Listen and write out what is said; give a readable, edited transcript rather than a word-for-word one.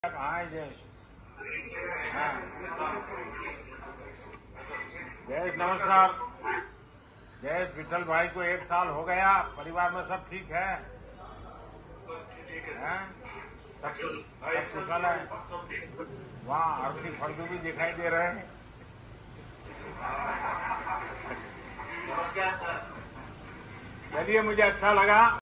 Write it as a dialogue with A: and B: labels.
A: कहाँ है जयेश? हाँ जयेश नमस्कार। जयेश विठल भाई को 1 साल हो गया, परिवार में सब ठीक है? सब कुशल है? वहाँ आरसी फंडू भी दिखाई दे रहे हैं। चलिए मुझे अच्छा लगा।